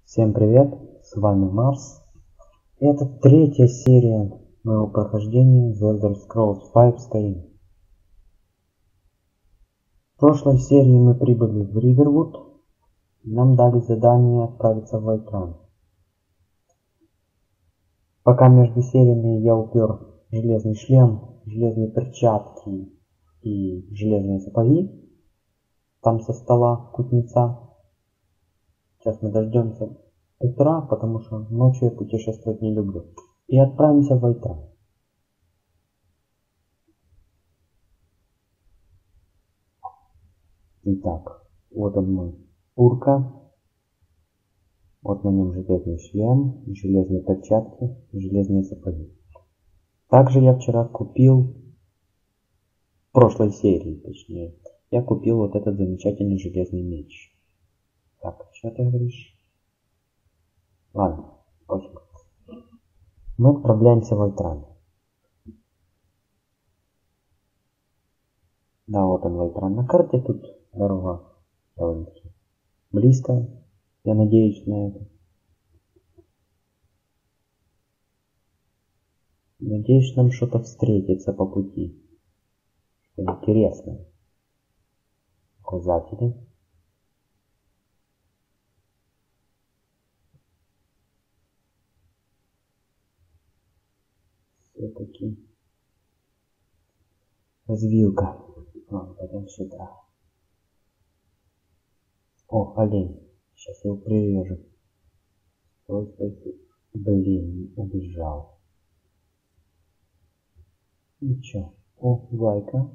Всем привет, с вами Марс. Это третья серия моего прохождения The Elder Scrolls V Skyrim. В прошлой серии мы прибыли в Ривервуд. Нам дали задание отправиться в Whiterun. Пока между сериями я упер железный шлем, железные перчатки и железные сапоги. Там со стола кузнеца. Сейчас мы дождемся утра, потому что ночью я путешествовать не люблю. И отправимся в Whiterun. Итак, вот он мой урка. Вот на нем железный шлем, железные перчатки, железные сапоги. Также я вчера купил, в прошлой серии точнее, я купил вот этот замечательный железный меч. Так, что ты говоришь? Ладно, пофиг. Мы отправляемся в Whiterun. Да, вот он Whiterun на карте, тут дорога довольно-таки близкая. Я надеюсь на это. Надеюсь, нам что-то встретится по пути. Что интересное. Указатели. Все-таки развилка. Пойдем сюда. О, олень. Сейчас его прирежу. Стой, стой, стой. Блин, убежал. Ну чё? О, гайка.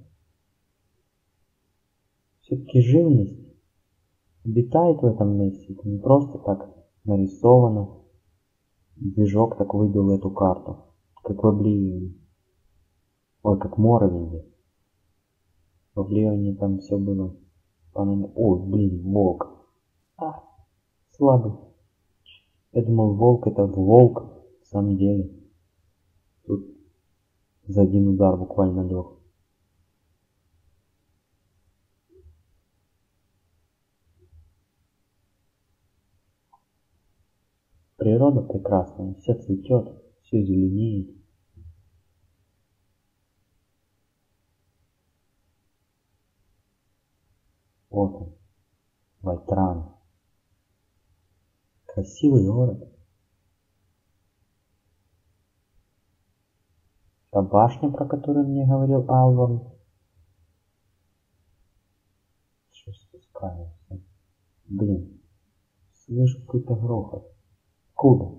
Все-таки живность обитает в этом месте. Это не просто так нарисовано. Движок так выбил эту карту. Как в Обливионе. Ой, как в Моровинде. В Обливионе там все было. Ой, блин, волк. Слабый. Я думал, волк это волк. На самом деле. Тут за один удар буквально лег. Природа прекрасная. Все цветет, все зеленеет. Вот он. Whiterun. Красивый город. Та башня, про которую мне говорил Алварн. Что спускается? Блин. Слышу какой-то грохот. Куда?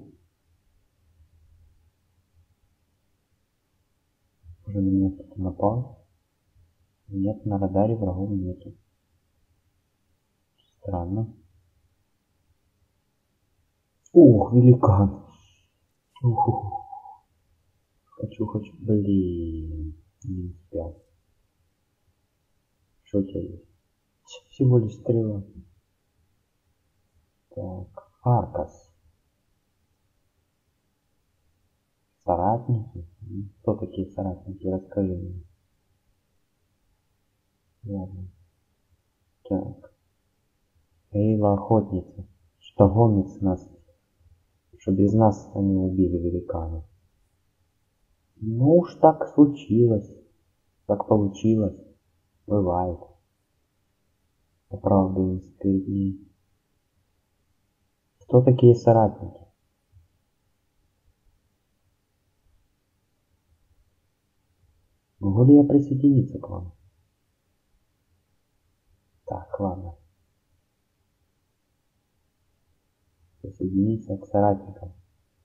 Уже на меня кто-то напал? Нет, на радаре врагов нету. Странно. Ух, великан. Ух. Хочу. Блин. Не успел. Что у тебя есть? Всего лишь стрела. Так. Аркас. Соратники? Кто такие соратники? Расскажи мне. Ладно. Так. Эйла охотница. Что гонит с нас? Что без нас они убили великана. Ну уж так случилось. Так получилось. Бывает. Оправдываюсь перед ней. Кто такие соратники? Могу ли я присоединиться к вам? Так, ладно. Присоединиться к соратникам.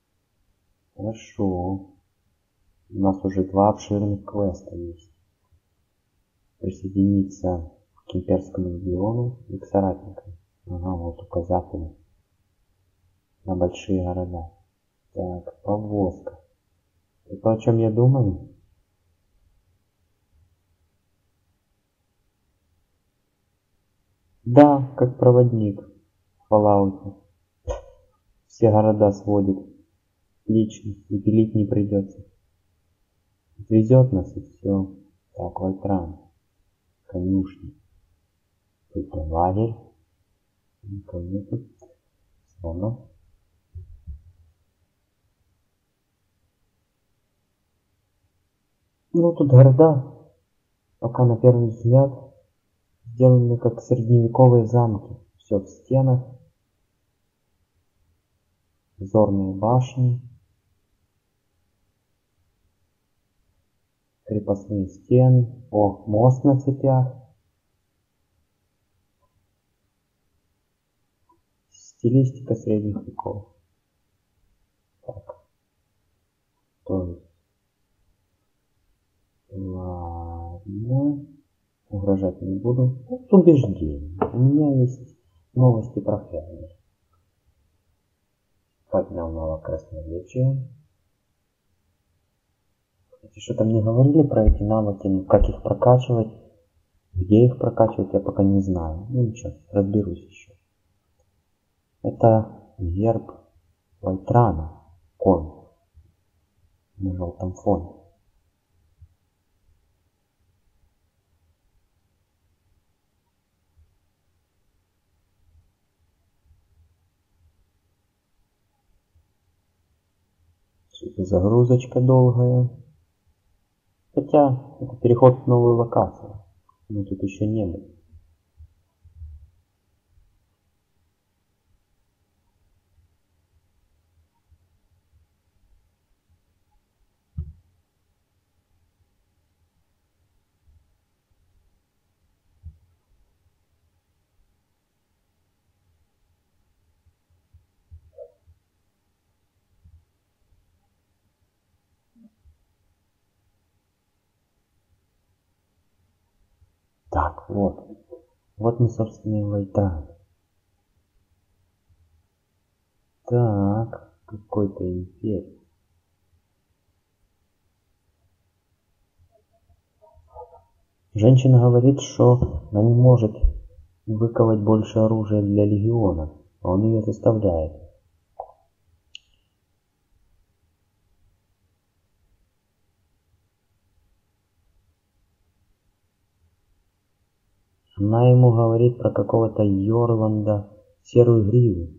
Хорошо. У нас уже 2 обширных квеста есть. Присоединиться к имперскому легиону и к соратникам. Ага, вот указатели. На большие города. Так, повозка. Это о чем я думаю? Да, как проводник в Fallout. Все города сводит. Отлично, и пилить не придется. Везет нас и все. Так, Whiterun. Конюшни. Тут лагерь. Никого нету. Слонов. Ну, тут города, пока на первый взгляд, сделаны как средневековые замки. Все в стенах, зорные башни, крепостные стены, мост на цепях. Стилистика средних веков. Так. То есть. Ладно. Угрожать не буду. С убеждением. У меня есть новости про фермер. Поднял новое красноречие. Что-то мне говорили про эти навыки, как их прокачивать, где их прокачивать, я пока не знаю. Ну ничего, разберусь еще. Это герб Вольтрана, конь на желтом фоне. Что-то загрузочка долгая. Хотя это переход в новую локацию. Мы тут еще не были. Так, вот. Вот мы, собственно, и Вольтран. Так, какой-то империя. Женщина говорит, что она не может выковать больше оружия для легиона, а он ее заставляет. Она ему говорит про какого-то Йорланда серую гриву.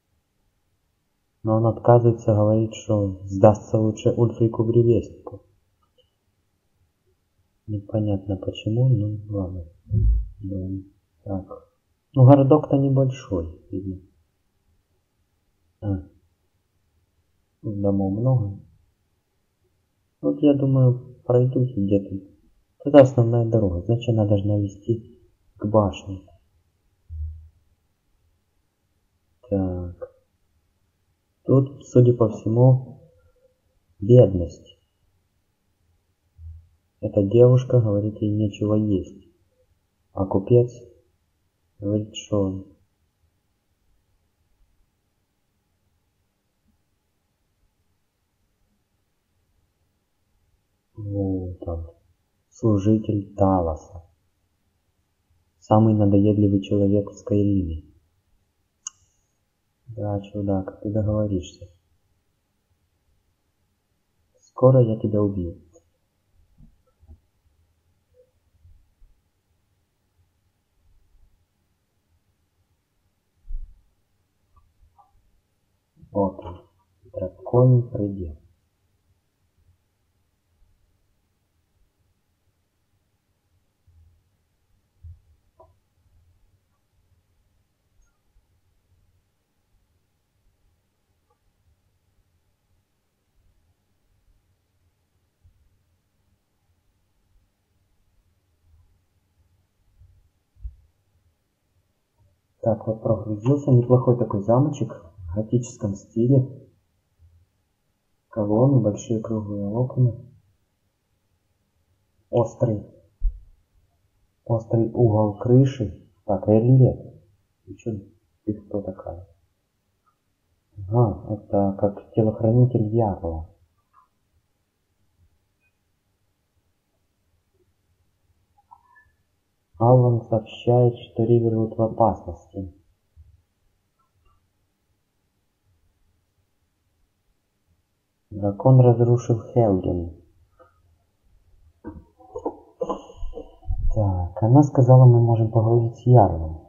Но он отказывается, говорит, что сдастся лучше Ульфрику Бревестнику. Непонятно почему, ну ладно. Блин. Так. Ну городок-то небольшой, видно. Домов много. Вот я думаю, пройдусь где-то. Это основная дорога, значит она должна вести к башне. Так. Тут, судя по всему, бедность. Эта девушка говорит, ей нечего есть. А купец говорит, что вот там служитель Талоса. Самый надоедливый человек в Скайриме. Да, чудак, ты договоришься. Скоро я тебя убью. Вот он, драконий предел. Так, вот прогрузился, неплохой такой замочек в готическом стиле. Колонны, большие круглые окна. Острый угол крыши. Так, рельеф. И чё, ты кто такая? Ага, это как телохранитель дьявола. Алван сообщает, что Ривервуд в опасности. Дракон разрушил Хелген. Так, она сказала, мы можем поговорить с Ярлом.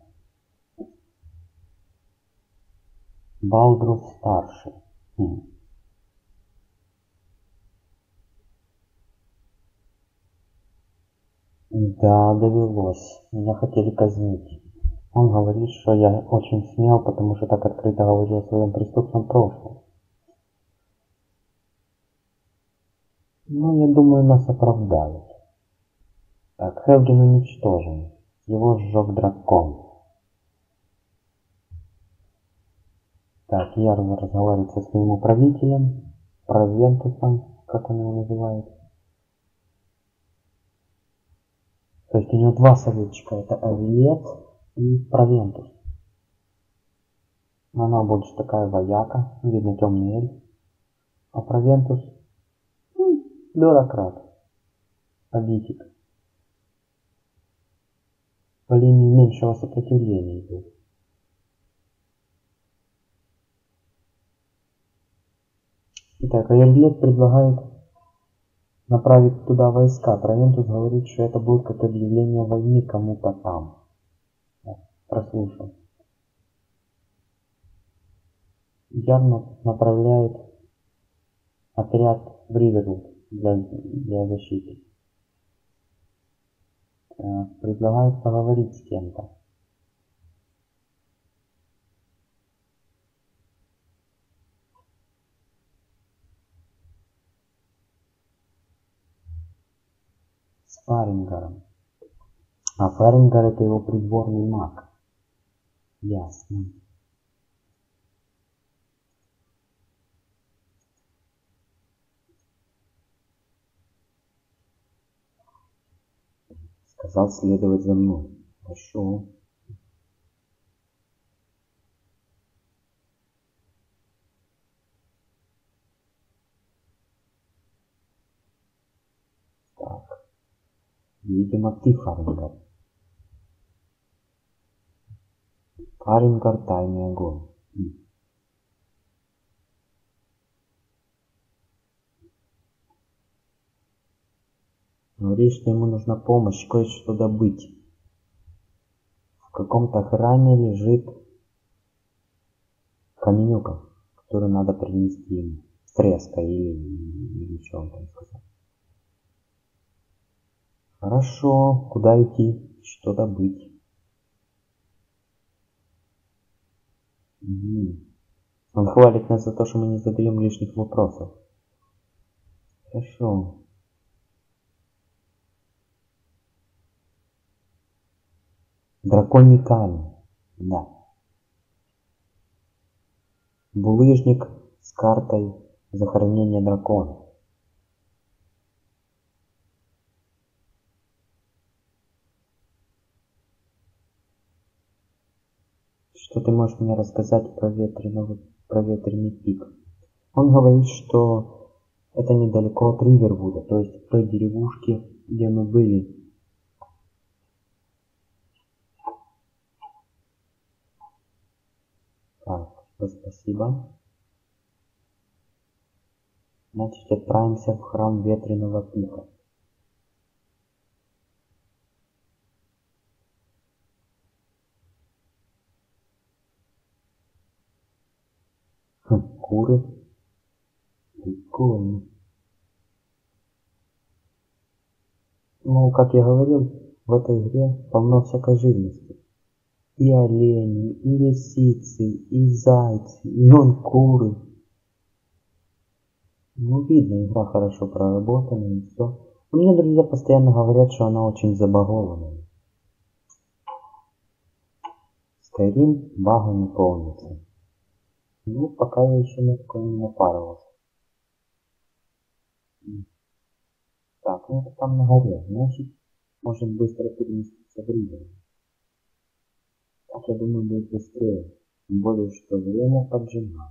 Балдруф старший. Да, довелось. Меня хотели казнить. Он говорит, что я очень смел, потому что так открыто говорю о своем преступном прошлом. Ну, я думаю, нас оправдают. Так, Хелген уничтожен. Его сжег дракон. Так, Ярл разговаривает со своим управителем, Провентусом, как он его называет. То есть у него два советчика, это Авилет и Провентус. Она больше такая вояка, видно темный эльф. А Провентус бюрократ, политик. По линии меньшего сопротивления идет. Итак, Авилет предлагает направить туда войска. Провентус говорит, что это будет как объявление войны кому-то там. Прослушал. Ярл направляет отряд в Ривервуд для защиты. Предлагает поговорить с кем-то. С Фарингаром. А Фарингар это его придворный маг. Ясно. Сказал следовать за мной. Хорошо. Так. Видимо, ты Фарингар. Фарингар тайный огонь. Говорит, что ему нужна помощь кое-что добыть. В каком-то храме лежит каменюка, которую надо принести ему. Фреска или что он там сказал. Хорошо, куда идти, что добыть? Он хвалит нас за то, что мы не задаем лишних вопросов. Хорошо. Драконий камень. Да. Булыжник с картой захоронения дракона. Что ты можешь мне рассказать про ветреный пик? Он говорит, что это недалеко от Ривервуда, то есть в той деревушке, где мы были. Так, спасибо. Значит, отправимся в храм ветреного пика. Куры. Прикольно. Ну, как я говорил, в этой игре полно всякой живности. И олени, и лисицы, и зайцы, и вон куры. Ну, видно, игра хорошо проработана и все. У меня друзья постоянно говорят, что она очень забагованная. Skyrim багу не полнится. Ну, пока я еще на такое не напарывался. Так, ну это там на горе, значит, может быстро переместиться в Ривер. Так, я думаю, будет быстрее. Тем более, что время поджимает.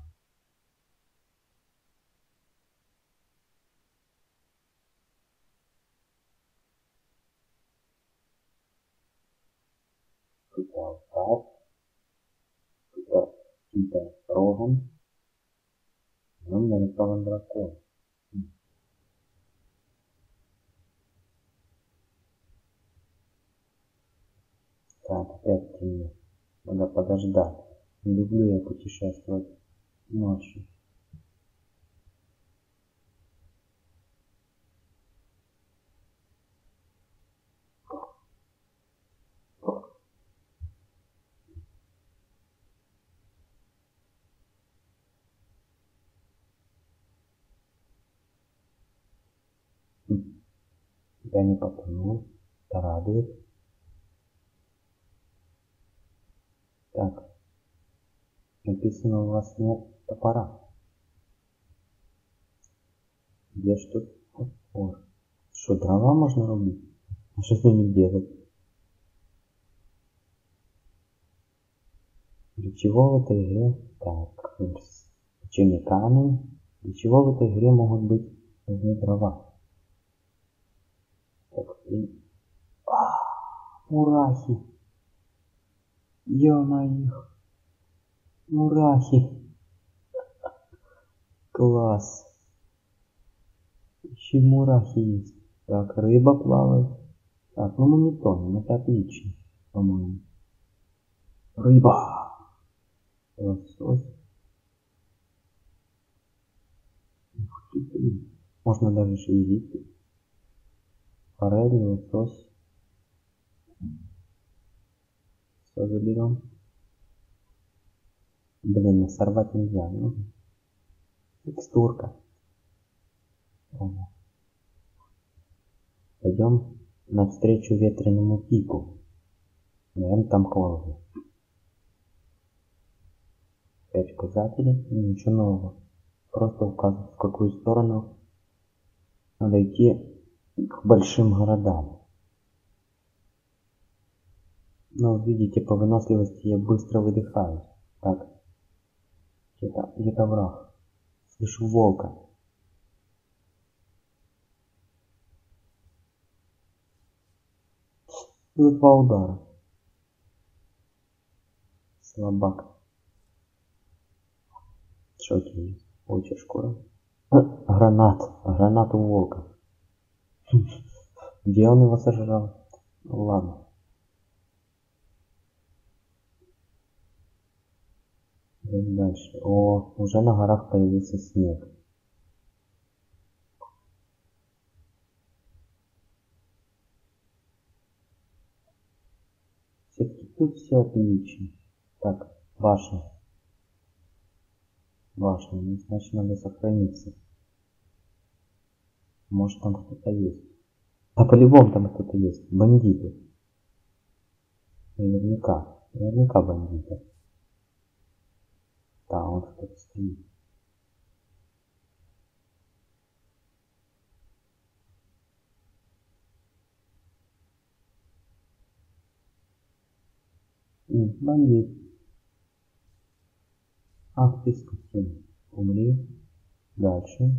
Какой-то алтарь. Каким-то рогом. Он нарисован дракон. Так, опять темно. Надо подождать. Не люблю я путешествовать ночью. Я не потонул. Это радует. Так. Написано, у вас нет топора. Где ж тут топор? Что, дрова можно рубить? А что с ними делать? Для чего в этой игре? Так, не камень. Для чего в этой игре могут быть нужны дрова? Так, мурахи. Ё-моё. Мурахи. Класс. Еще и мурахи есть. Так, рыба плавает. Так, ну мы не тонем, это отлично, по-моему. Рыба. Лосось. Ух ты, блин. Можно даже шевелить. Форель, лосось. Все заберем. Блин, сорвать нельзя. Ну, текстурка. Пойдем навстречу ветреному типу. Наверное, там клауза. 5 указателей, ничего нового. Просто указывает, в какую сторону надо идти к большим городам. Но видите, по выносливости я быстро выдыхаюсь. Так, где-то враг. Слышу волка. Тут 2 удара. Слабак. Что это есть? Волчья шкура. Гранат. Гранат у волка. Где он его сожрал? Ну, ладно. Идем дальше. О, уже на горах появился снег. Все-таки тут все отлично. Так, башня. Башня, ну, значит надо сохраниться. Может там кто-то есть. А по-любому там кто-то есть. Бандиты. Наверняка. Наверняка бандиты. Да, он кто-то стоит. Бандит. Ах ты скотина. Умри. Дальше.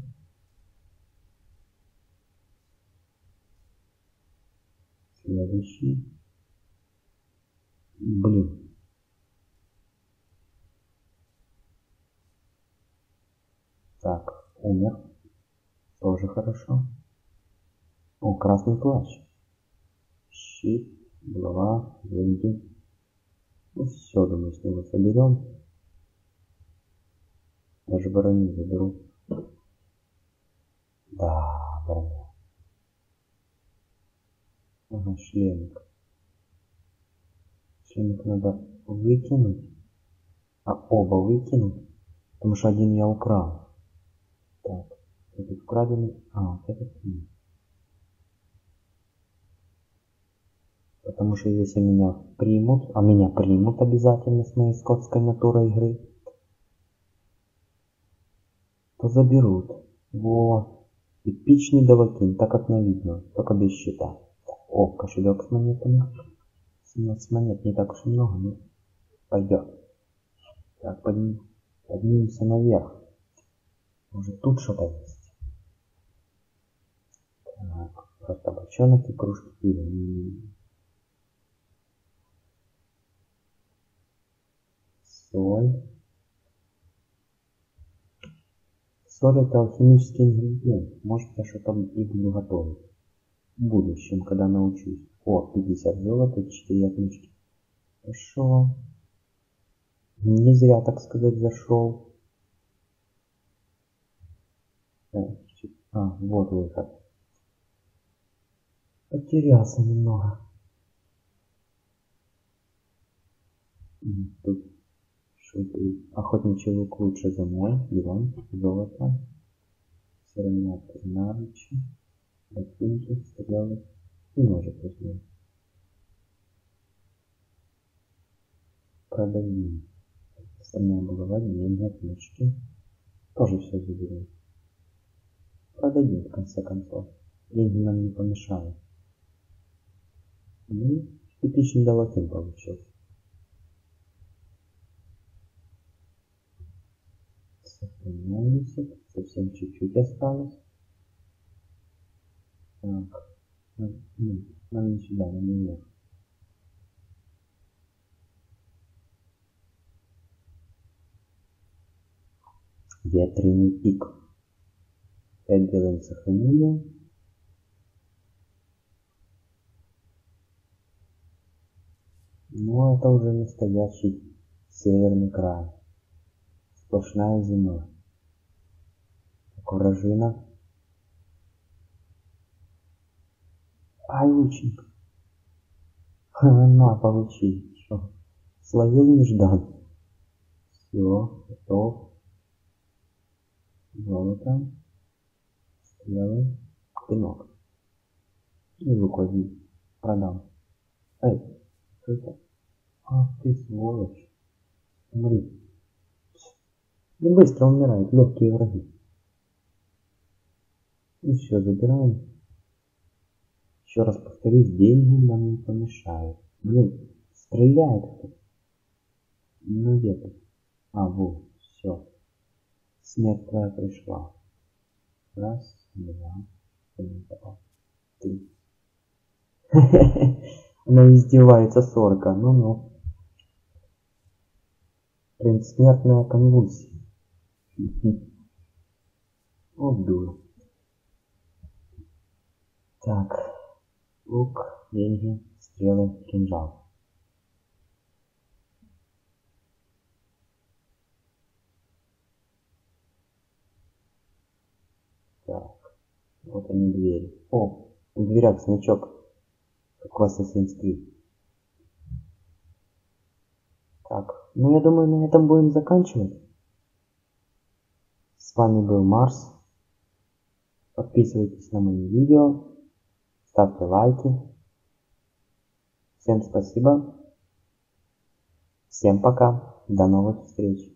Следующий. Блин. Так, умер. Тоже хорошо. О, красный плащ. Щит, голова, деньги. Ну все, думаю, с него соберем. Даже броню заберу. Да, броня. Ага, шлемик. Шлемик надо выкинуть. А оба выкинуть. Потому что один я украл. Так, этот украденный. А, вот этот нет. Потому что если меня примут, а меня примут обязательно с моей скотской натурой игры, то заберут. Во, эпичный давакин, так как на видно, только без щита. О, кошелек с монетами. 17 монет, не так уж и много, но пойдет. Так, поднимемся наверх. Может тут что-то есть. Так, просто бочонок и кружки пива. Соль. Соль это алхимический ингредиент. Может я что-то и буду готовить. В будущем, когда научусь. О, 50 золота, 4 отмычки. Хорошо. Не зря, так сказать, зашел. А, вот выход. Потерялся немного. Тут что-то. Охотничий лук лучше за мой. Берем золото. Сыромятка, навычи. ботинки, стрелы и ножик возьмем. Продадим. Остальное булава, деньги, отмычки. Тоже все заберем. Продадим в конце концов. Деньги нам не помешают. Ну, типичный доллатин получился. Сохраняемся. Совсем чуть-чуть осталось. Так. Нам не сюда, нам наверх. Ветреный пик. Опять делаем сохранение. Но это уже настоящий северный край. Сплошная зима. Куражина. Ай, лучник. На, получи. Что? Словил неждан. Все, готов. Золото. Стрелы. Клинок. И рукой продам. Эй, что это? Ах ты сволочь. Смотри. И быстро умирают легкие враги. И все, забираем. Еще раз повторюсь, деньги нам не помешают. Блин, стреляет кто-то. Ну где ты? А, вот, все. Смерть твоя пришла. Раз, два, три. Она издевается, сорка. Ну-ну. Предсмертная конвульсия. Вот дура. Так. Лук, деньги, стрелы, кинжал. Так. Вот они двери. О, в дверях значок. Как в Assassin's Creed. Так. Ну я думаю, на этом будем заканчивать. С вами был Марс. Подписывайтесь на мои видео. Ставьте лайки. Всем спасибо. Всем пока. До новых встреч.